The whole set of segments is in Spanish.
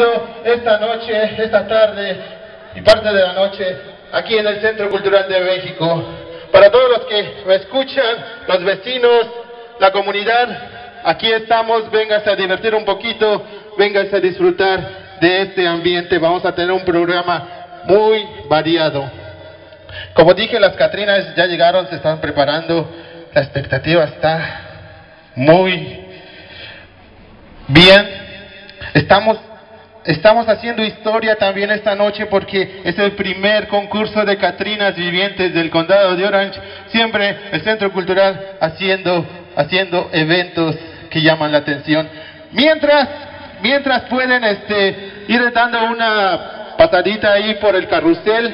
viviendo esta noche, esta tarde y parte de la noche aquí en el Centro Cultural de México. Para todos los que me escuchan, los vecinos, la comunidad, aquí estamos, vénganse a divertir un poquito, vénganse a disfrutar de este ambiente. Vamos a tener un programa muy variado. Como dije, las Catrinas ya llegaron, se están preparando, la expectativa está muy bien. Estamos haciendo historia también esta noche porque es el primer concurso de Catrinas vivientes del condado de Orange. Siempre el Centro Cultural haciendo eventos que llaman la atención. Mientras pueden ir dando una pasadita ahí por el carrusel,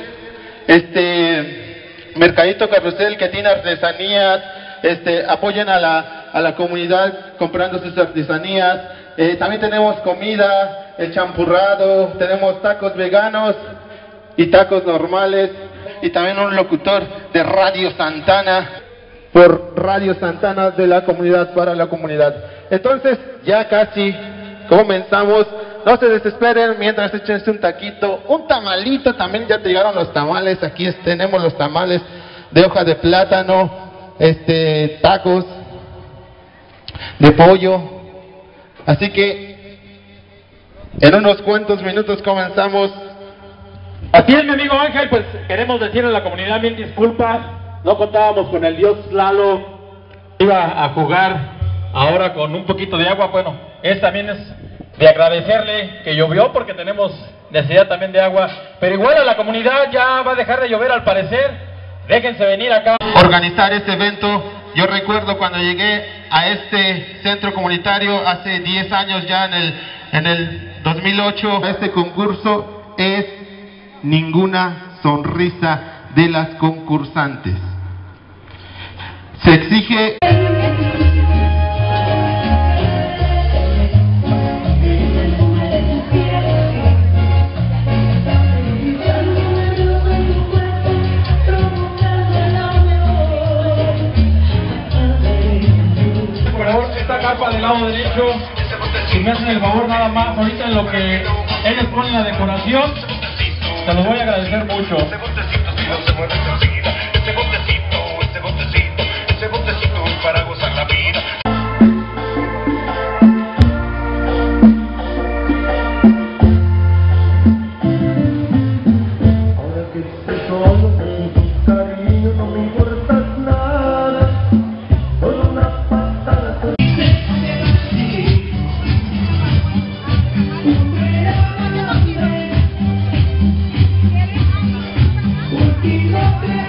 mercadito carrusel que tiene artesanías, apoyen a la comunidad comprando sus artesanías. También tenemos comida, el champurrado, tenemos tacos veganos y tacos normales, y también un locutor de Radio Santana, por Radio Santana de la comunidad para la comunidad. Entonces ya casi comenzamos, no se desesperen mientras échense un taquito, un tamalito, también ya te llegaron los tamales, aquí tenemos los tamales de hoja de plátano, tacos de pollo. Así que en unos cuantos minutos comenzamos. Así es, mi amigo Ángel, pues queremos decirle a la comunidad mil disculpas. No contábamos con el dios Lalo. Iba a jugar ahora con un poquito de agua. Bueno, también es de agradecerle que llovió porque tenemos necesidad también de agua. Pero igual a la comunidad ya va a dejar de llover al parecer. Déjense venir acá. Organizar este evento. Yo recuerdo cuando llegué a este centro comunitario hace 10 años ya, en el 2008. Este concurso es ninguna sonrisa de las concursantes. Se exige... Carpa del lado derecho, si me hacen el favor nada más, ahorita en lo que ellos ponen la decoración, te los voy a agradecer mucho. Para gozar la vida. Contigo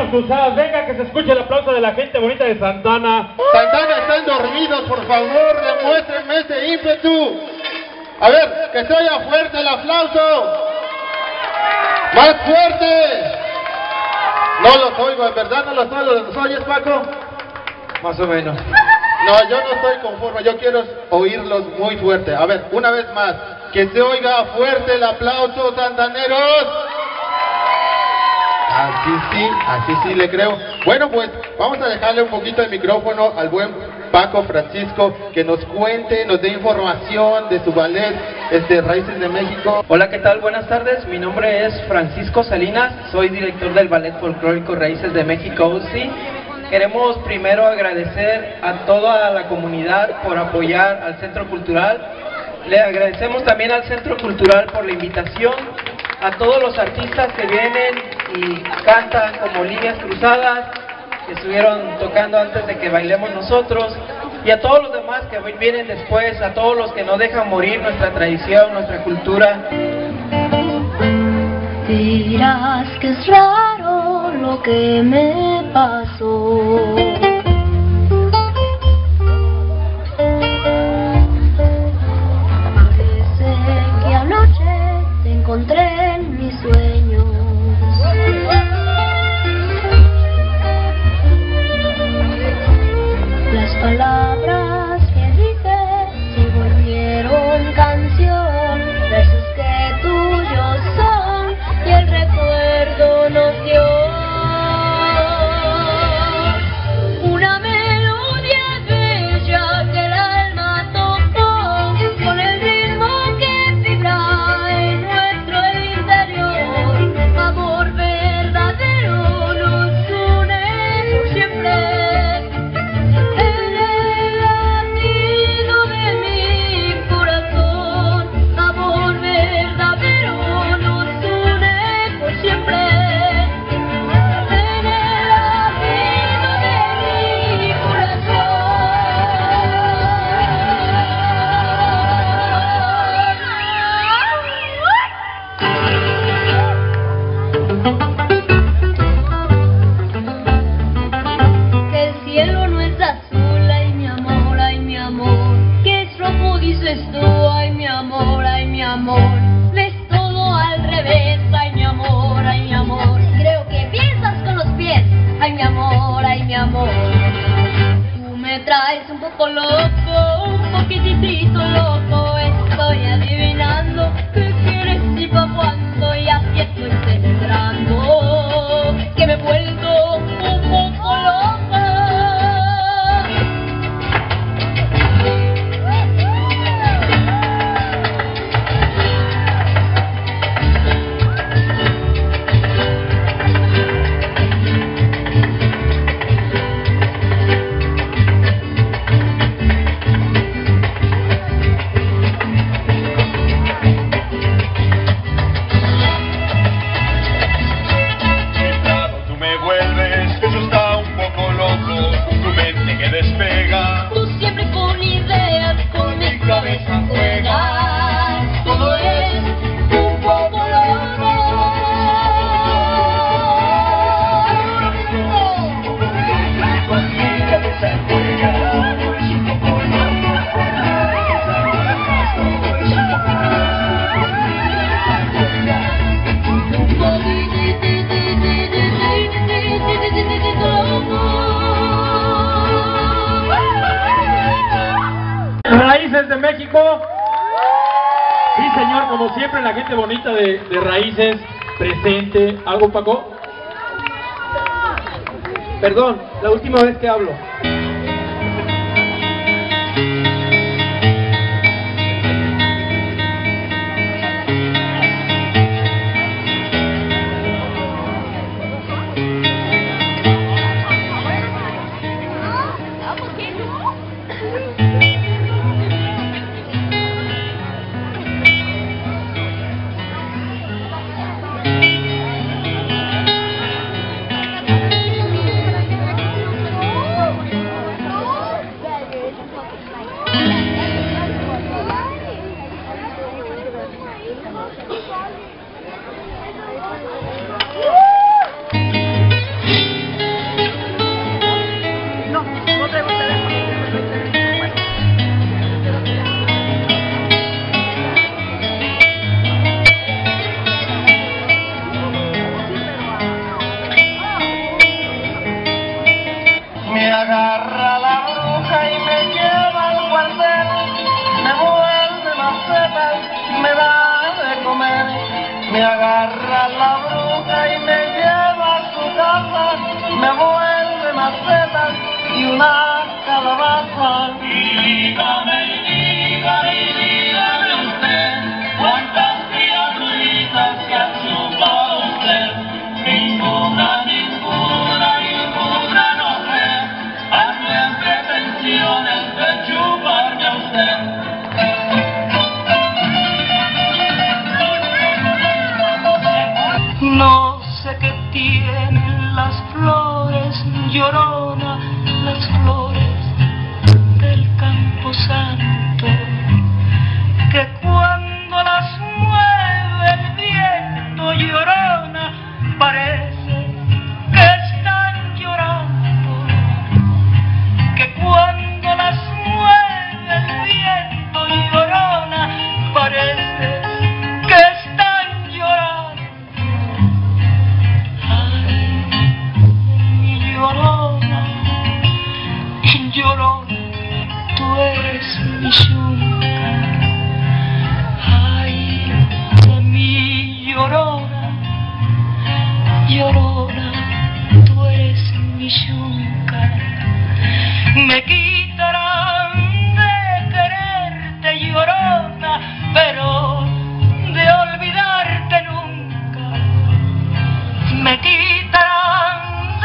Cruzadas. Venga, que se escuche el aplauso de la gente bonita de Santana. Santana, están dormidos, por favor, demuéstrenme ese ímpetu. A ver, que se oiga fuerte el aplauso. ¡Más fuerte! No los oigo, en verdad no los oyes, Paco. Más o menos. No, yo no estoy conforme, yo quiero oírlos muy fuerte. A ver, una vez más, que se oiga fuerte el aplauso, santaneros. Así sí le creo. Bueno, pues vamos a dejarle un poquito el micrófono al buen Paco Francisco, que nos cuente, nos dé información de su ballet Raíces de México. Hola, ¿qué tal? Buenas tardes. Mi nombre es Francisco Salinas. Soy director del Ballet Folclórico Raíces de México UCI. Queremos primero agradecer a toda la comunidad por apoyar al Centro Cultural. Le agradecemos también al Centro Cultural por la invitación, a todos los artistas que vienen y cantan como Líneas Cruzadas, que estuvieron tocando antes de que bailemos nosotros, y a todos los demás que vienen después, a todos los que no dejan morir nuestra tradición, nuestra cultura. Dirás que es raro lo que me pasó. Parece que anoche te encontré en mis sueños. Las palabras que dije se volvieron canción, versos que tuyos son y el recuerdo nos dio una melodía bella que el alma tocó con el ritmo que vibra en nuestro interior. Amor verdadero nos une por siempre. En el latido de mi corazón, amor verdadero nos une por siempre. En el latido de mi corazón. Que el cielo no es azul, ay mi amor, que es rojo dices tú, ay mi amor, ves todo al revés, ay mi amor, creo que piensas con los pies, ay mi amor, tú me traes un poco loco, un poquitito loco, estoy adivinando qué quieres y pa' cuándo, y así estoy celebrando que me he vuelto un poco loca. Tú me vuelves, eso está un poco loco, tu mente que despega, Tú siempre con ideas, con mi cabeza juegas, todo es un poco loco. Raíces de México. Sí, señor, como siempre, la gente bonita de Raíces presente. ¿Algo, Paco? Perdón, la última vez que hablo. Me agarra la bruja y me lleva a su casa, me vuelve macetas y una calabaza. Y dígame usted, ¿cuántas criaturitas se ha chupado usted? Ninguna no sé, hacen pretensiones de chuparme a usted. No sé qué tienen las flores, llorona, las flores del Campo Santo, que cuando las mueve el viento, llorona, parece que están llorando, que cuando las mueve el viento, llorona, parece que están llorando. Llorona, llorona, tú eres mi yunca. Ay, de mi llorona, llorona, tú eres mi yunca. Me quitarán de quererte, llorona, pero de olvidarte nunca. Me quitarán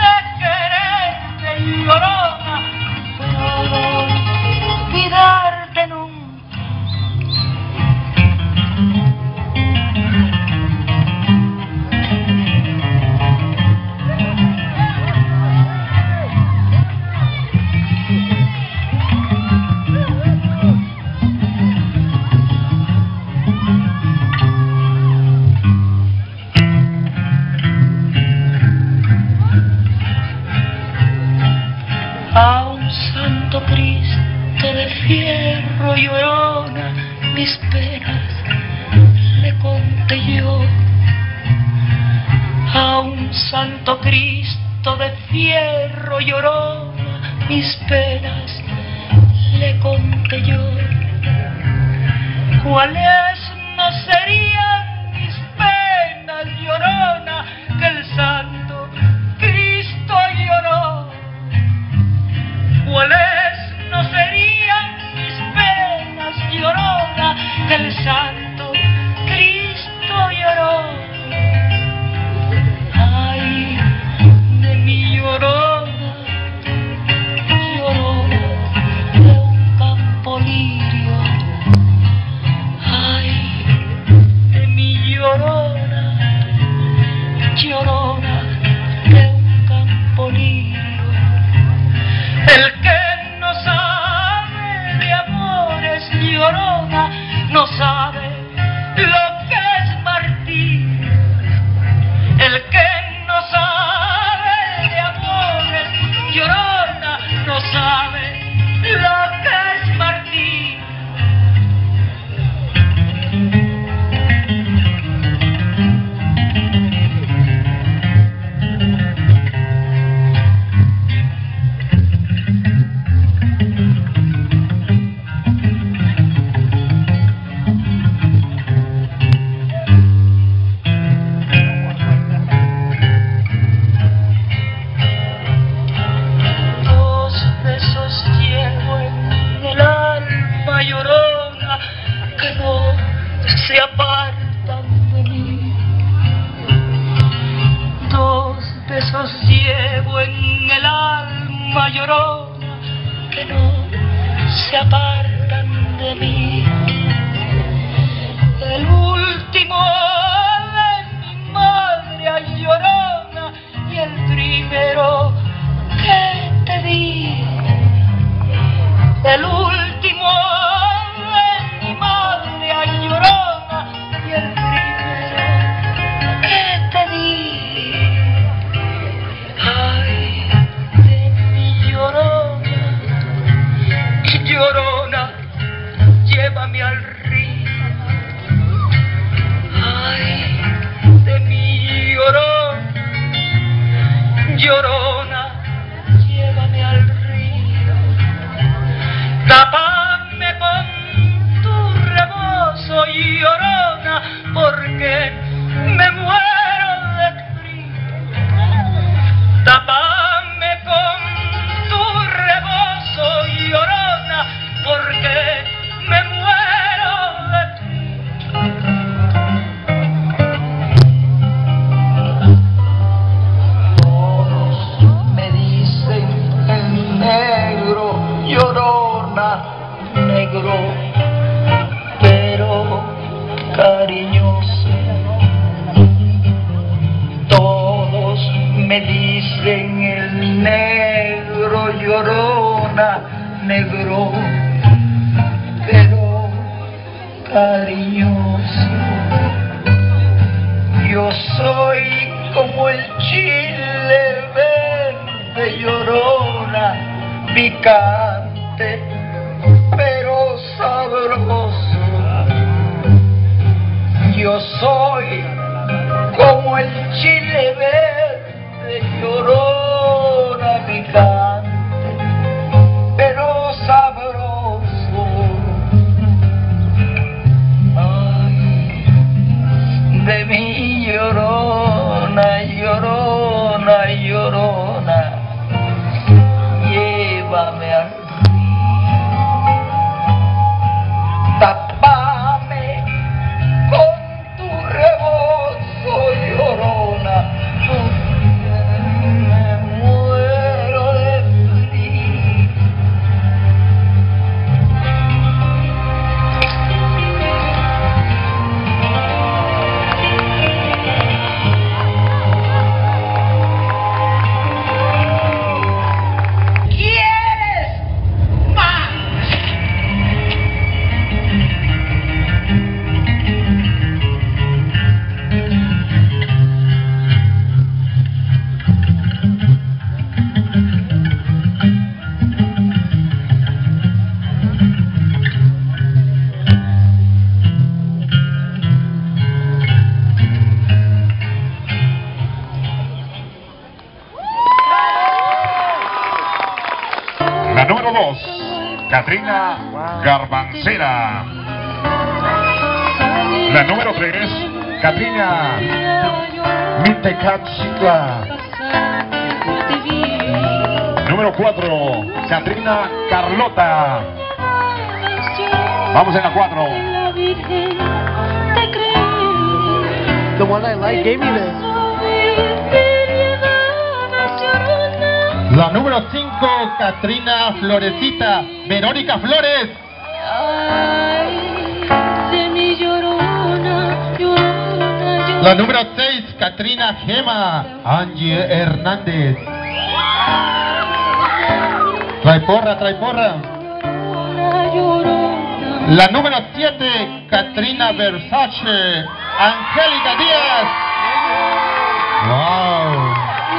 llorona, pero olvidarte nunca. A un santo Cristo de fierro, llorona, mis penas le conté yo. A un santo Cristo de fierro, llorona, mis penas le conté yo. ¿Cuáles no serían mis penas, llorona, que el santo Cristo lloró? ¿Cuáles no serían mis penas, llorona, que el santo Cristo lloró? Ay, de mi llorona, llorona de un campo lirio. Ay, de mi llorona, llorona de un campo lirio. El que no sabe de amores, llorona, no sabe lo que es martirio. El que no sabe de amores, llorona, no sabe lo que es martirio. Se apartan de mí. Dos besos llevo en el alma, llorona, que no se apartan de mí. El último de mi madre, ay, llorona, y el primero que te di. El último de mi madre, ay, llorona, y el primero que te di. Ay, de mi llorona, llorona, llévame negro, pero cariñoso. Yo soy como el chile verde, llorona, picante, pero sabroso. Yo soy como el chile verde, llorona, picante, pero sabroso. Ay, de mi llorona, llorona, llorona, llévame al río, tápame con tu rebozo, llorona, me muero de frío. ¿Quieres más? La número 2, Catrina Garbancera. La número 3, Catrina Mitecachitla. Número 4, Catrina Carlota. Vamos en la 4. The one I like gave me this. La número 5, Catrina Florecita, Verónica Flores. La número 6, Catrina Gema, Angie Hernández. Trae porra, trae porra. La número 7, Catrina Versace, Angélica Díaz. Wow.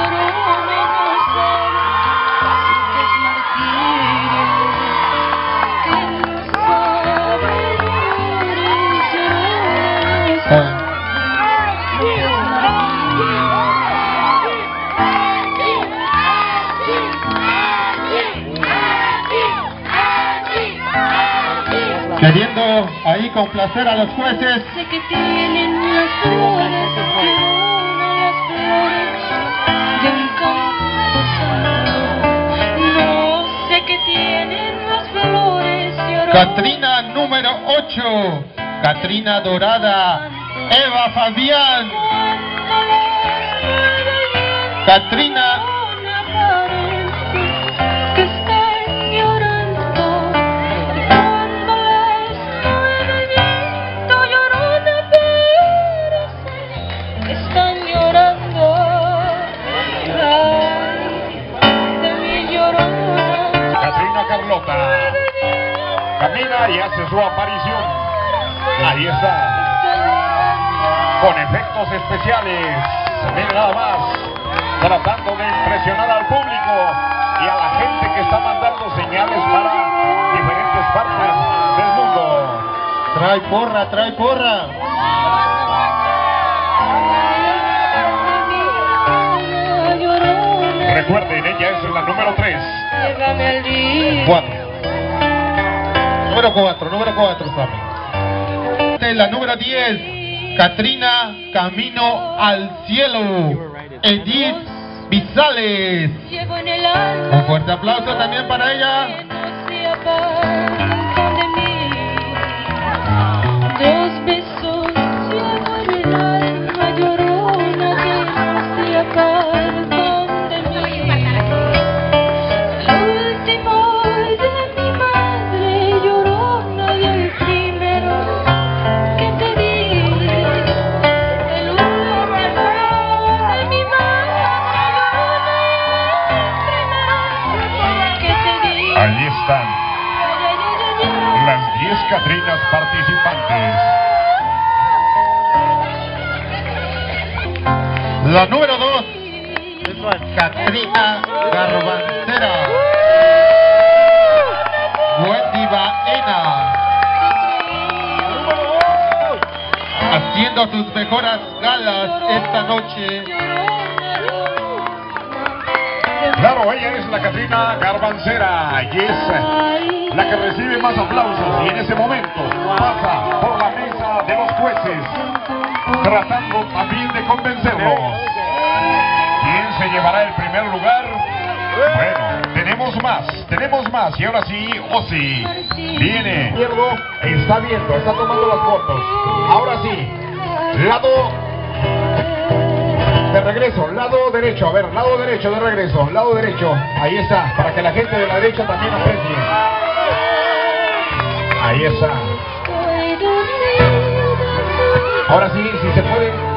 Queriendo ahí complacer a los jueces. Sé que tienen las flores, las flores de un campo santo. No sé que tienen las flores. Catrina número 8, Catrina Dorada, Eva Fabián. Catrina que están llorando. Y cuando les llueve viento, llorona, pero sé que están llorando. Ay, de mi llorona. Catrina Carlota camina y hace su aparición. Ahí está. Con efectos especiales. Miren nada más. Tratando de impresionar al público y a la gente que está mandando señales para diferentes partes del mundo. Trae porra, trae porra. Recuerden, ella es la número 3. Llévame al día. 4. Número 4, Sammy. La número 10, Catrina Camino al Cielo, Edith Bizales. Llevo en el alma. Un fuerte aplauso también para ella. Que no se apartan de mí. Dos besos llevo en el alma, llorona, que no se apartan de mí. El último de mi madre, llorona, y el primero que te di. El último de mi madre, llorona, y el primero que te di. Allí están. La número 2, Catrina Garbancera. Wendy Baena, haciendo sus mejoras galas esta noche. Claro, ella es la Catrina Garbancera y es la que recibe más aplausos y en ese momento pasa por la mesa de los jueces, tratando también de convencerlos. ¿Quién se llevará el primer lugar? Bueno, tenemos más y ahora sí, Ozzy viene, está viendo, está tomando las fotos. Ahora sí, lado de regreso, lado derecho, a ver, lado derecho de regreso, lado derecho, ahí está, para que la gente de la derecha también aprecie. Ahí está. Ahora sí, si se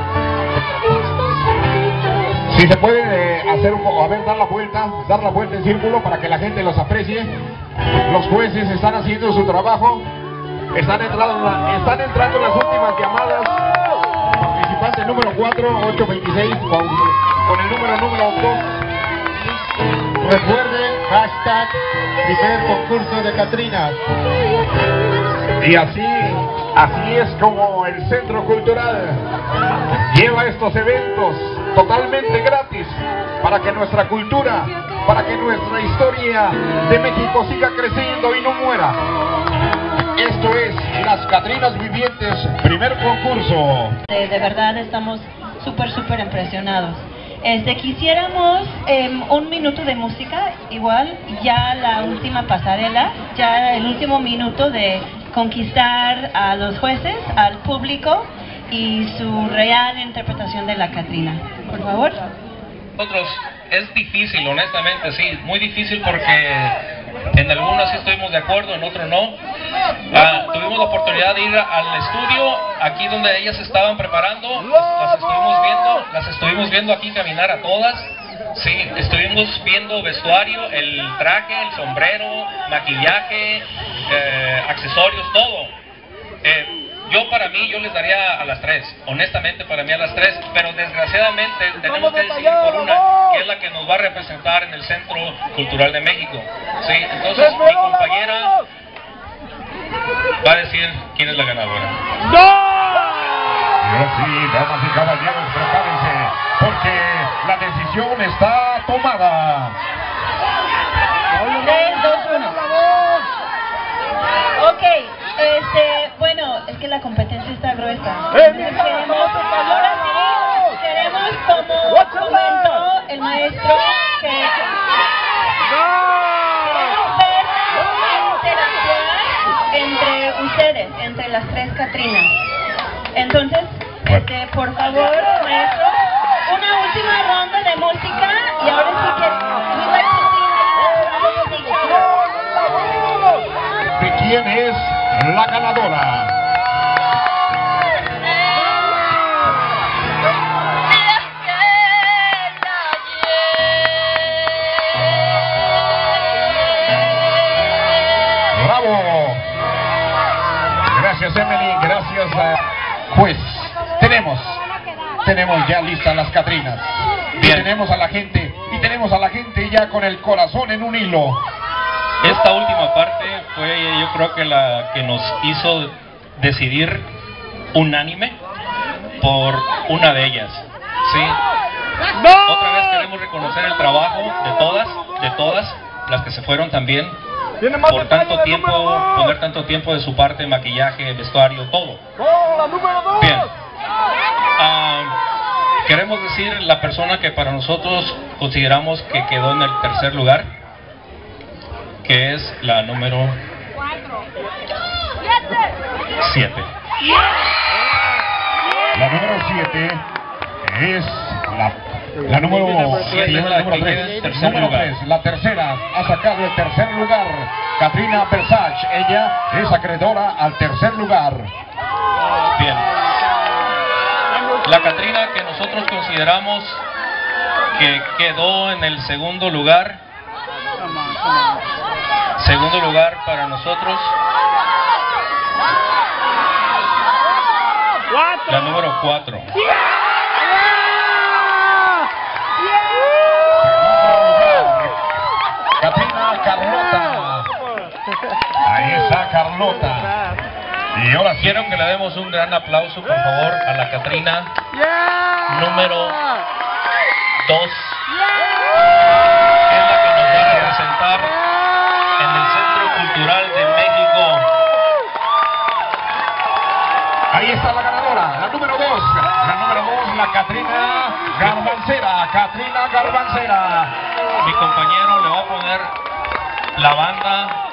puede hacer un poco, a ver, dar la vuelta en círculo para que la gente los aprecie. Los jueces están haciendo su trabajo, están entrando las últimas llamadas. Participante número 4, 826, con el número 2. Recuerden, hashtag primer concurso de Catrinas. Y así es como el Centro Cultural lleva estos eventos totalmente gratis para que nuestra cultura, para que nuestra historia de México siga creciendo y no muera. Esto es Las Catrinas Vivientes, primer concurso. De verdad estamos súper impresionados. Quisiéramos un minuto de música, igual ya la última pasarela, ya el último minuto de conquistar a los jueces, al público y su real interpretación de la Catrina. Por favor. Nosotros es difícil, honestamente, sí, muy difícil porque en algunos sí estuvimos de acuerdo, en otros no. Tuvimos la oportunidad de ir al estudio, aquí donde ellas estaban preparando, las estuvimos viendo aquí caminar a todas. Sí, estuvimos viendo vestuario, el traje, el sombrero, maquillaje, accesorios, todo. Yo les daría a las 3, honestamente para mí a las 3, pero desgraciadamente tenemos que decidir por una, que es la que nos va a representar en el Centro Cultural de México. Sí, entonces mi compañera va a decir quién es la ganadora. Y ahora sí, damas y caballeros, prepárense, porque la decisión está tomada. 3, 2, 1. Ok, bueno, es que la competencia está gruesa. Entonces ahora sí, queremos, como comentó el maestro, que queremos ver interactuar entre ustedes, entre las 3 Catrinas. Entonces, por favor, maestro, una última ronda de música y ahora sí que we'd like to see ¿De quién es la ganadora? ¡Bravo! Gracias, Emily, gracias, juez. Tenemos ya listas las Catrinas. Bien. Tenemos a la gente ya con el corazón en un hilo. Esta última parte fue, yo creo que la que nos hizo decidir unánime por una de ellas. Sí. Otra vez queremos reconocer el trabajo de todas las que se fueron también por tanto tiempo, poner tanto tiempo de su parte, maquillaje, vestuario, todo. Bien. Queremos decir la persona que para nosotros consideramos que quedó en el tercer lugar, que es la número 7. La número 7 es la número 3. La tercera ha sacado el tercer lugar. Catrina Versace, ella es acreedora al tercer lugar. Bien. La Catrina que nosotros consideramos que quedó en el segundo lugar. Segundo lugar para nosotros, la número 4. Carlota. Y ahora sí. Quiero que le demos un gran aplauso, por favor, a la Catrina número 2. Es la que nos va a representar en el Centro Cultural de México. Ahí está la ganadora, la número 2. La número 2, la Catrina Garbancera. Catrina Garbancera. Mi compañero le va a poner la banda